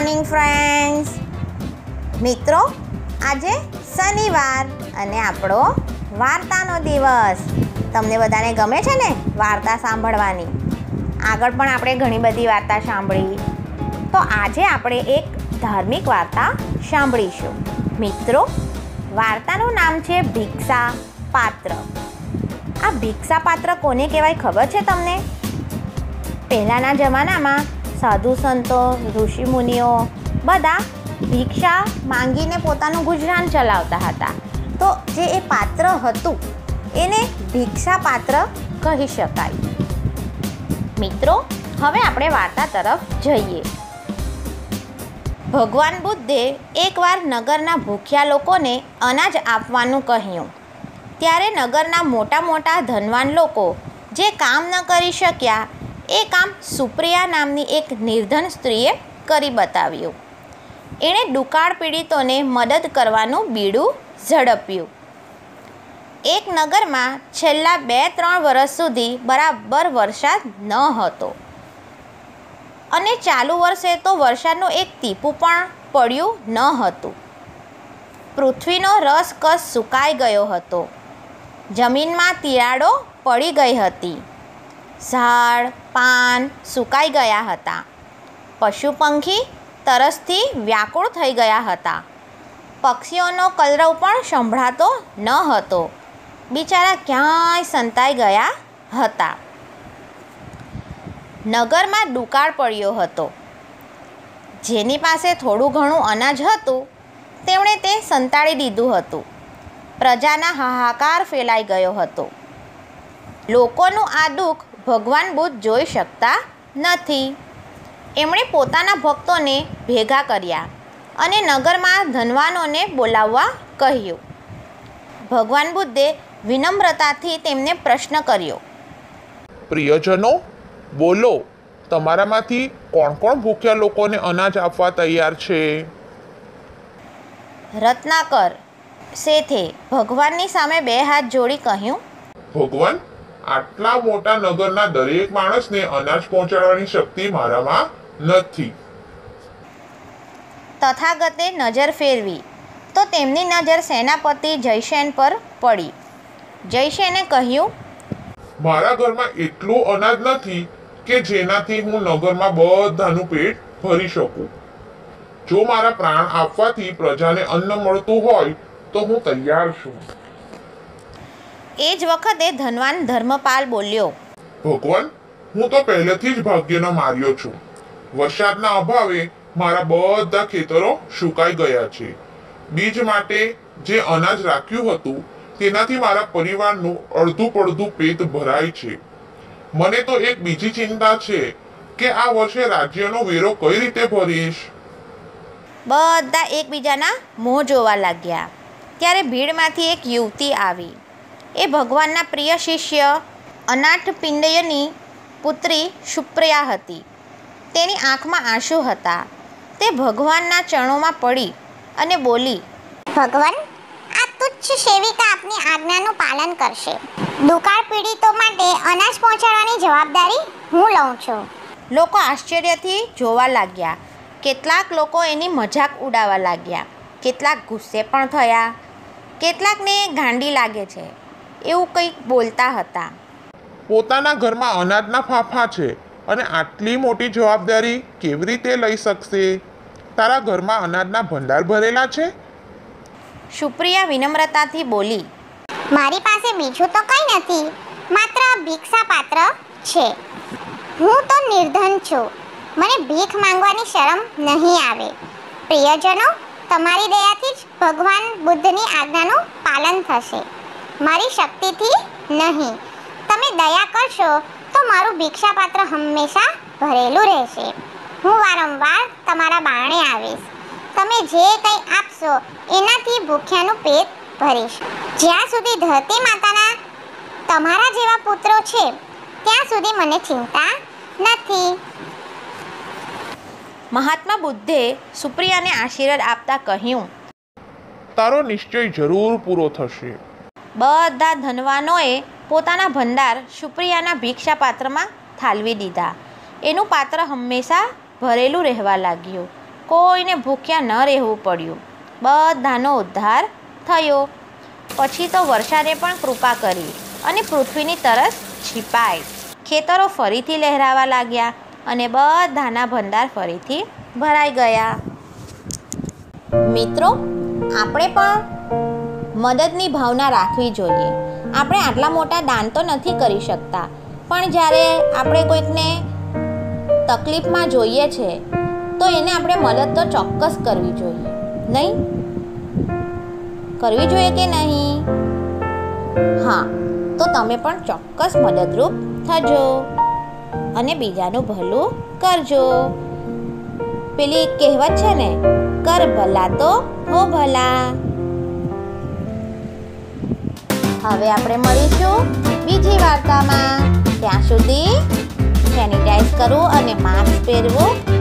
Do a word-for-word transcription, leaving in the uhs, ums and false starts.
Morning friends. મિત્રો, આજે શનિવાર અને આપણો વાર્તાનો દિવસ. તમને બધાને ગમે છે ને વાર્તા સાંભળવાની? આગળ પણ આપણે ઘણી બધી વાર્તા સાંભળી, તો આજે આપણે એક ધાર્મિક વાર્તા સાંભળીશું. મિત્રો, વાર્તાનું નામ છે ભિક્ષા પાત્ર. આ ભિક્ષા પાત્ર કોને કહેવાય ખબર છે તમને? પહેલાંના જમાનામાં સાધુ સંતો, ઋષિ મુનિઓ બધા ભિક્ષા માંગીને પોતાનું ગુજરાન ચલાવતા હતા. તો જે એ પાત્ર હતું એને ભિક્ષા પાત્ર કહી શકાય. મિત્રો, હવે આપણે વાર્તા તરફ જઈએ. ભગવાન બુદ્ધે એકવાર નગરના ભૂખ્યા લોકોને અનાજ આપવાનું કહ્યું. ત્યારે નગરના મોટા મોટા ધનવાન લોકો જે કામ ન કરી શક્યા એ કામ સુપ્રિયા નામની એક નિર્ધન સ્ત્રીએ કરી બતાવ્યું. એણે દુકાળ પીડિતોને મદદ કરવાનું બીડું ઝડપ્યું. એક નગરમાં છેલ્લા બે ત્રણ વર્ષ સુધી બરાબર વરસાદ ન હતો અને ચાલુ વર્ષે તો વરસાદનું એક ટીપું પણ પડ્યું ન હતું. પૃથ્વીનો રસકસ સુકાઈ ગયો હતો. જમીનમાં તિરાડો પડી ગઈ હતી. ઝાડ પાન સુકાઈ ગયા હતા. પશુ પંખી તરસથી વ્યાકુળ થઈ ગયા હતા. પક્ષીઓનો કલરવ પણ સંભળાતો ન હતો. બિચારા ક્યાંય સંતાઈ ગયા હતા. નગરમાં દુકાળ પડ્યો હતો. જેની પાસે થોડું ઘણું અનાજ હતું તેમણે તે સંતાડી દીધું હતું. પ્રજાના હાહાકાર ફેલાઈ ગયો હતો. લોકોનું આ દુઃખ ભગવાન બુદ્ધ જોઈ શકતા નથી. એમણે પોતાના ભક્તોને ભેગા કર્યા અને નગરમાં ધનવાનોને બોલાવવા કહ્યું. ભગવાન બુદ્ધે વિનમ્રતાથી તેમને પ્રશ્ન કર્યો. પ્રિયજનો, બોલો, તમારામાંથી કોણ કોણ ભૂખ્યા લોકોને અનાજ આપવા તૈયાર છે? રત્નાકર શેઠે ભગવાનની સામે બે હાથ જોડી કહ્યું. ભગવાન, આટલા મોટા નગરના દરેક માણસને અનાજ પહોંચાડવાની શક્તિ મારામાં નથી. તથાગતે નજર ફેરવી તો તેમની નજર સેનાપતિ જયસેન પર પડી. જયસેને કહ્યું, મારા ઘરમાં એટલું અનાજ નથી કે જેનાથી હું નગરમાં બધાનું પેટ ભરી શકું. જો મારા પ્રાણ આપવાથી પ્રજાને અન્ન મળતું હોય તો હું તૈયાર છું. એ જ વખતે ધનવાન ધર્મપાલ બોલ્યો. ભગવાન, હું તો પહેલેથી જ ભાગ્યનો માર્યો છું. વરસાદના અભાવે મારા બધા ખેતરો સુકાઈ ગયા છે. બીજ માટે જે અનાજ રાખ્યું હતું તેનાથી મારા પરિવારનું અડધું પડધું પેટ ભરાય છે. મને તો એક બીજી ચિંતા છે કે આ વર્ષે રાજ્યનો વેરો કઈ રીતે ભરીશ? બધા એકબીજાના મોં જોવા લાગ્યા. ત્યારે ભીડમાંથી એક યુવતી આવી. એ ભગવાનના પ્રિય શિષ્ય અનાથપિંડયની પુત્રી સુપ્રિયા હતી. તેની આંખમાં આંસુ હતા. તે ભગવાનના ચરણોમાં પડી અને બોલી, ભગવાન, આ તુચ્છ સેવિકા આપની આજ્ઞાનું પાલન કરશે. દુકાળ પીડિતો માટે અનાજ પહોંચાડવાની જવાબદારી હું લઉં છું. લોકો આશ્ચર્યથી જોવા લાગ્યા. કેટલાક લોકો એની મજાક ઉડાવવા લાગ્યા. કેટલાક ગુસ્સે પણ થયા. કેટલાકને ગાંડી લાગે છે એવું કંઈક બોલતા હતા. પોતાના ઘરમાં અનાજના ફાંફા છે અને આટલી મોટી જવાબદારી કેવી રીતે લઈ શકશે? તારા ઘરમાં અનાજના ભંડાર ભરેલા છે? સુપ્રિયા વિનમ્રતાથી બોલી, મારી પાસે બીજું તો કંઈ નથી, માત્ર ભિક્ષા પાત્ર છે. હું તો નિર્ધન છું. મને ભીખ માંગવાની શરમ નહીં આવે. પ્રિયજનો, તમારી દયાથી જ ભગવાન બુદ્ધની આજ્ઞાનું પાલન થશે, મારી શક્તિથી નહીં. તમે દયા કરશો તો મારું ભિક્ષા પાત્ર હંમેશા ભરેલું રહેશે. હું વારંવાર તમારા બારણે આવીશ. તમે જે કંઈ આપશો એનાથી ભૂખ્યાનું પેટ ભરીશ. જ્યાં સુધી ધરતી માતાના તમારા જેવા પુત્રો છે ત્યાં સુધી મને ચિંતા નથી. મહાત્મા બુદ્ધે સુપ્રિયાને આશીર્વાદ આપતા કહ્યું, તારો નિશ્ચય જરૂર પૂરો થશે. બધા ધનવાનોએ પોતાના ભંડાર સુપ્રિયાના ભિક્ષા પાત્રમાં ઠાલવી દીધા. એનું પાત્ર હંમેશા ભરેલું રહેવા લાગ્યું. કોઈને ભૂખ્યા ન રહેવું પડ્યું. બધાનો ઉદ્ધાર થયો. પછી તો વર્ષાએ પણ કૃપા કરી અને પૃથ્વીની તરસ છીપાઈ. ખેતરો ફરીથી લહેરાવા લાગ્યા અને બધાના ભંડાર ફરીથી ભરાઈ ગયા. મિત્રો, આપણે પણ મદદની ભાવના રાખવી જોઈએ. આપણે આટલા મોટા દાન તો નથી કરી શકતા, પણ જ્યારે આપણે કોઈકને તકલીફમાં જોઈએ છે તો એને આપણે મદદ તો ચોક્કસ કરવી જોઈએ, નહીં? કરવી જોઈએ કે નહીં? હા, તો તમે પણ ચોક્કસ મદદરૂપ થજો અને બીજાનું ભલું કરજો. પેલી કહેવત છે ને, કર ભલા તો હો ભલા. હવે આપણે મળીશું બીજી વાર્તામાં. ત્યાં સુધી સેનિટાઈઝ કરવું અને માસ્ક પહેરવું